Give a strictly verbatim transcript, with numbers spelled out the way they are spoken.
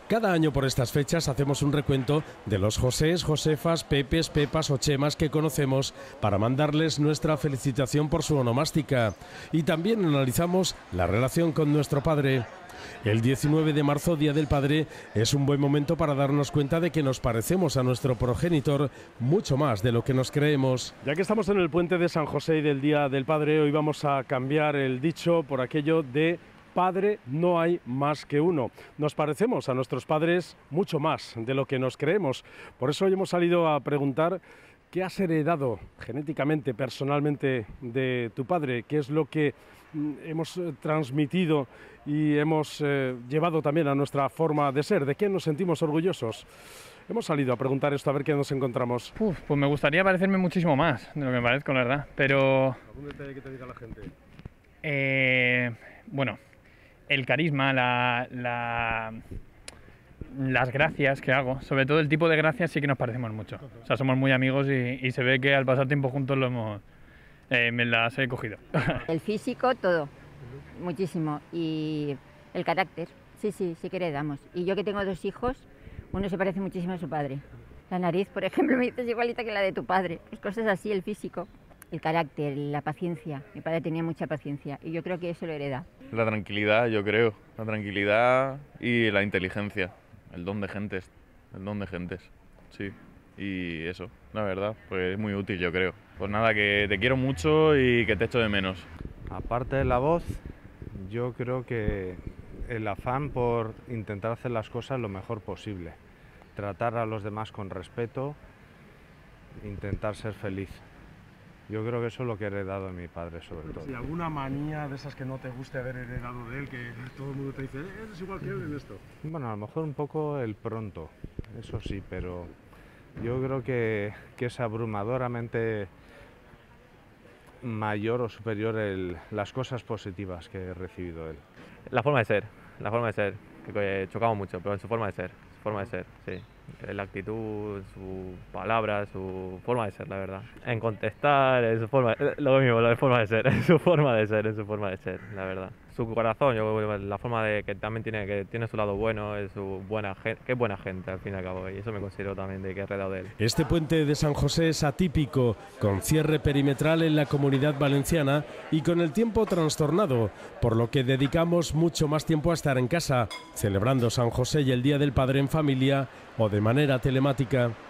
Cada año por estas fechas hacemos un recuento de los Josés, Josefas, Pepes, Pepas o Chemas que conocemos para mandarles nuestra felicitación por su onomástica. Y también analizamos la relación con nuestro padre. El diecinueve de marzo, Día del Padre, es un buen momento para darnos cuenta de que nos parecemos a nuestro progenitor mucho más de lo que nos creemos. Ya que estamos en el puente de San José y del Día del Padre, hoy vamos a cambiar el dicho por aquello de padre no hay más que uno. Nos parecemos a nuestros padres mucho más de lo que nos creemos. Por eso hoy hemos salido a preguntar qué has heredado genéticamente, personalmente de tu padre, qué es lo que hemos transmitido y hemos eh, llevado también a nuestra forma de ser, de qué nos sentimos orgullosos. Hemos salido a preguntar esto, a ver qué nos encontramos. Uf, pues me gustaría parecerme muchísimo más de lo que me parezco, la verdad, pero... ¿Algún detalle que te diga la gente? Eh, bueno, el carisma, la, la, las gracias que hago, sobre todo el tipo de gracias sí que nos parecemos mucho. O sea, somos muy amigos y, y se ve que al pasar tiempo juntos lo hemos, eh, me las he cogido. El físico, todo, muchísimo. Y el carácter, sí, sí, sí que heredamos. Y yo que tengo dos hijos, uno se parece muchísimo a su padre. La nariz, por ejemplo, me dices igualita que la de tu padre. Pues cosas así, el físico. El carácter, la paciencia. Mi padre tenía mucha paciencia y yo creo que eso lo hereda. La tranquilidad, yo creo. La tranquilidad y la inteligencia. El don de gentes. El don de gentes, sí. Y eso, la verdad, pues es muy útil, yo creo. Pues nada, que te quiero mucho y que te echo de menos. Aparte de la voz, yo creo que el afán por intentar hacer las cosas lo mejor posible. Tratar a los demás con respeto, intentar ser feliz. Yo creo que eso es lo que he heredado de mi padre, sobre todo. ¿Y alguna manía de esas que no te guste haber heredado de él, que todo el mundo te dice, eh, eres igual que él en esto? Bueno, a lo mejor un poco el pronto, eso sí, pero yo creo que, que es abrumadoramente mayor o superior el, las cosas positivas que he recibido de él. La forma de ser, la forma de ser, que chocamos mucho, pero en su forma de ser, su forma de ser, sí. La actitud, su palabra, su forma de ser, la verdad. En contestar, en su forma, lo mismo, la forma de ser, en su forma de ser, en su forma de ser, la verdad. Su corazón, yo, la forma de que también tiene, que tiene su lado bueno, es su buena gente, que es buena gente al fin y al cabo, y eso me considero también de que he heredado de él. Este puente de San José es atípico, con cierre perimetral en la Comunidad Valenciana y con el tiempo trastornado, por lo que dedicamos mucho más tiempo a estar en casa, celebrando San José y el Día del Padre en familia o de manera telemática.